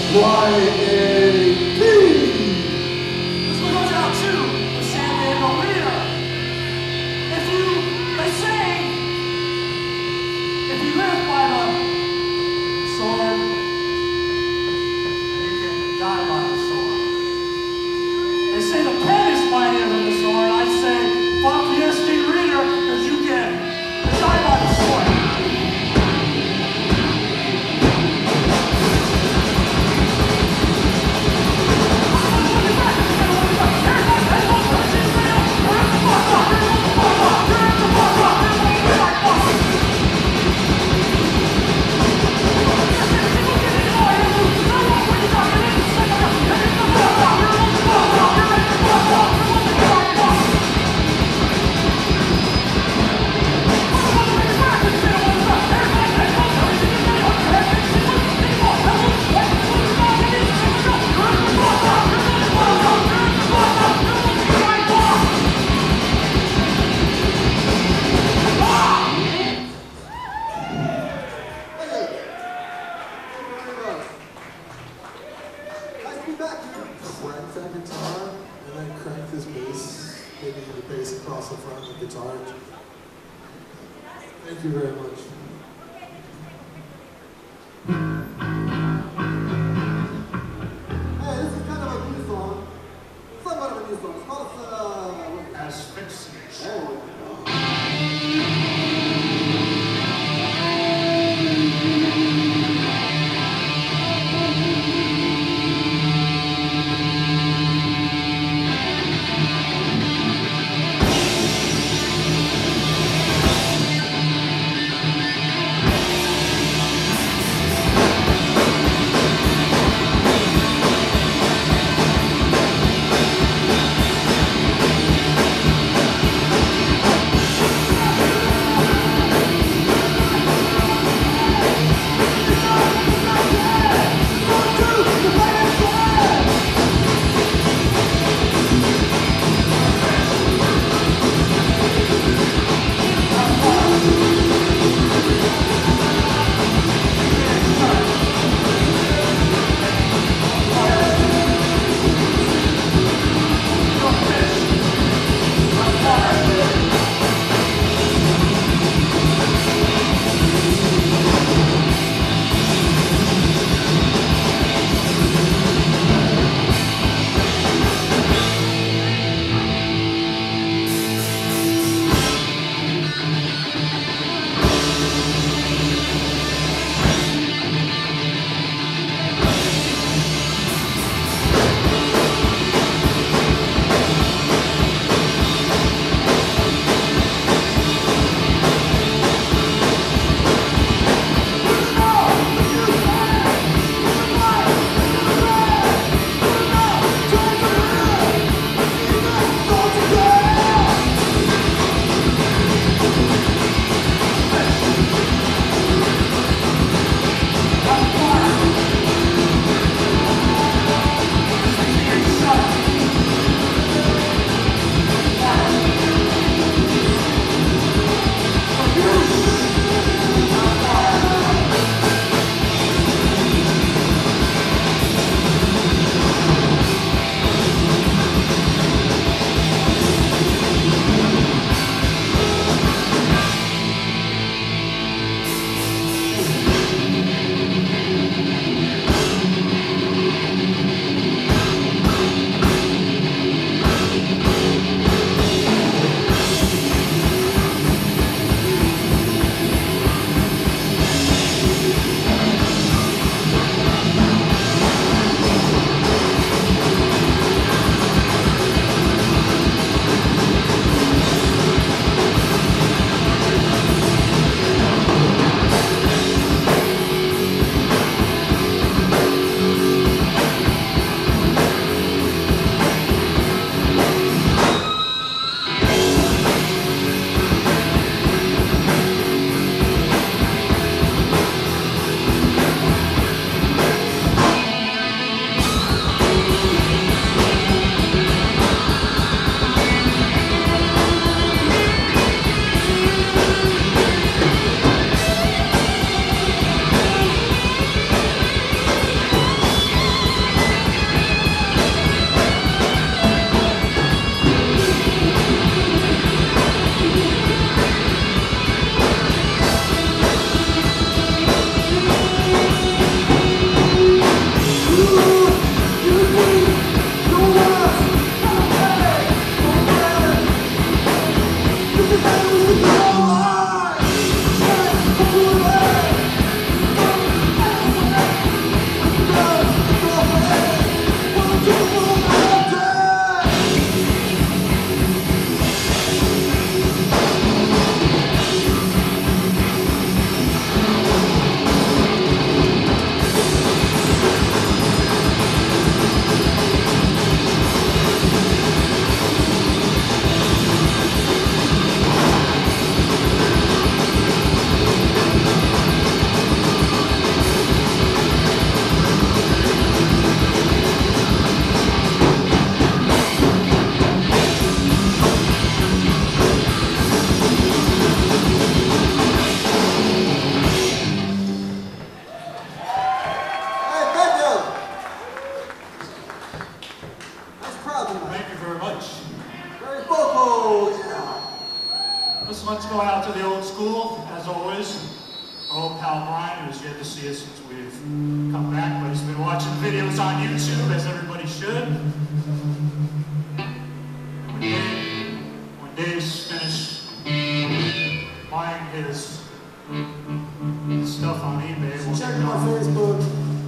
Y.A.P. This one goes out to the Sandiego leader. They say, if you live by the sword, you can die by the sword. They say the pen is mightier than the sword. I say, fuck the SD reader, because you can die by the sword. Crank that guitar, and then crank this bass, maybe the bass across the front of the guitar. Thank you very much. Hey, this is kind of a new song. Somewhat of a new song. It's called Asphyxiation. Oh. one's going out to the old school, as always. Our old pal Brian, who's yet to see us since we've come back, but he's been watching videos on YouTube, as everybody should. When Dave's finished buying his stuff on eBay, we'll check my Facebook.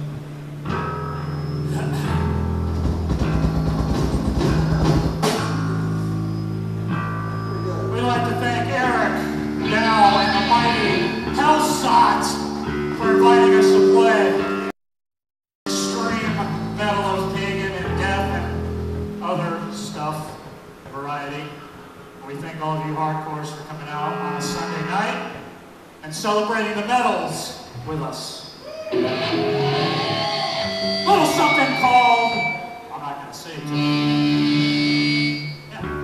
We'd like to thank Eric now and the mighty Hellsot for inviting us to play extreme metal of pagan and death and other stuff, variety. We thank all of you hardcores for coming out on a Sunday night and celebrating the metals with us. Little something called, I'm not going to say it to you. Yeah.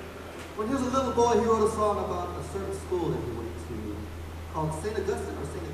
When he was a little boy, he wrote a song about a certain school that he went to called St. Augustine or St.